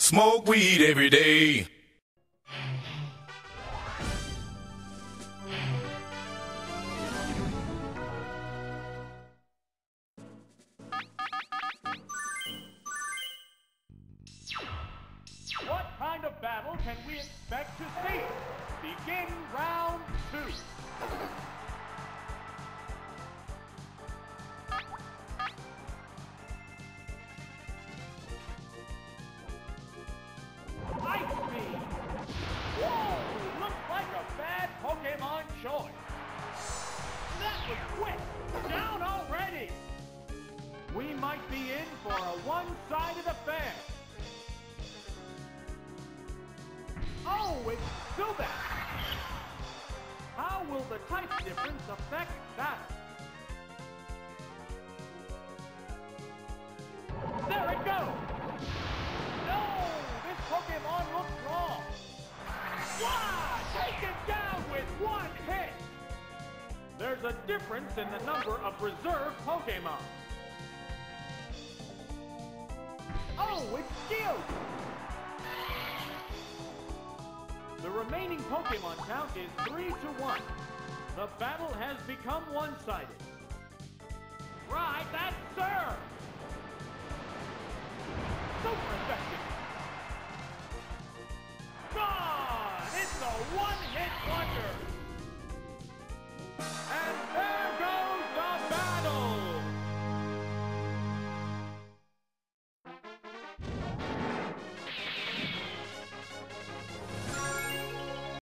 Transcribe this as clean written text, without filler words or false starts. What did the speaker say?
Smoke weed every day. What kind of battle can we expect to see? Begin round 2. Ice Beam! Whoa! Looks like a bad Pokémon choice. That was quick! Down already! We might be in for a one-sided affair. Oh, it's Zubat! How will the type difference affect that? There it goes! No! This Pokémon looks wrong! Wow! Taken down with one hit! There's a difference in the number of reserve Pokémon. Oh, it's Geodude! The remaining Pokémon count is 3-1. The battle has become one-sided. Ride that!